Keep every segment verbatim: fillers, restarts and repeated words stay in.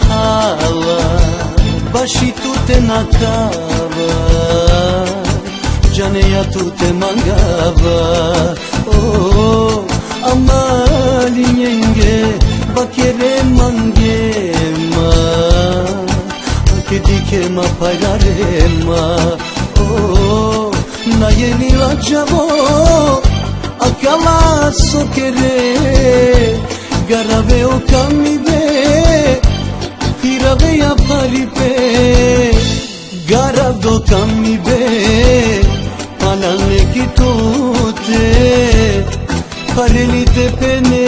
hala bashi tu te nakava janeya tu te mangava oh amali nyenge bakere mangema kedike ma pagarema oh na yeni ajavo akala sokere garave o kamibe hirave ya paripe garado kamibe panale kitote pareli te pene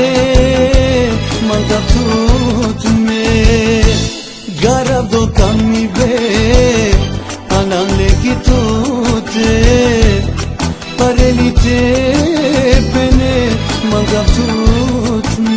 mangatut me garado kamibe panale kitote pareli te pene mangatut me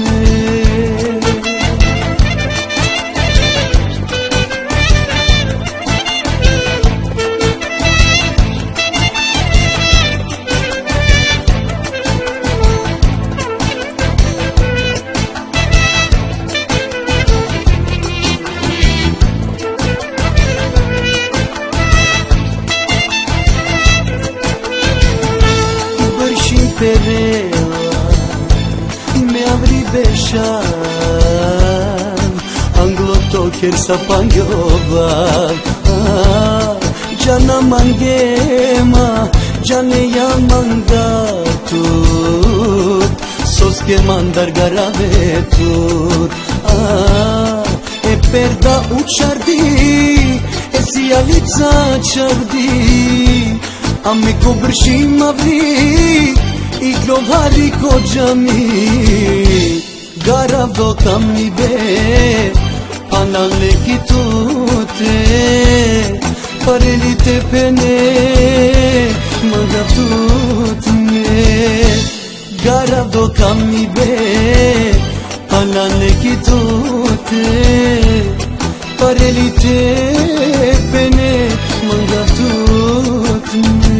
me abri beshar anglo toker sapangova ah, jana mangema jane ya mangatut soske mandar garavetut ah, e perda uchardi e sialica chardi ame kobrshim avri iglo hari ko jami garado kamibe panale kitute pareli te pene magatut me garado kamibe panale kitute pareli te pene magatut me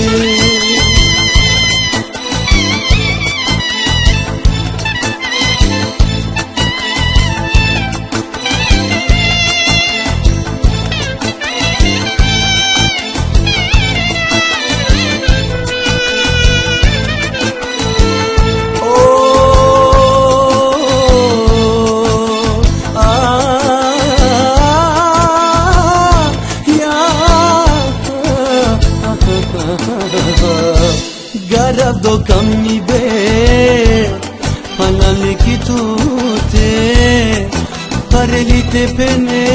garado kamibe panale kitute pareli te pene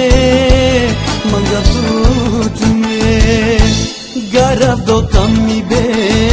mangatut me garado kamibe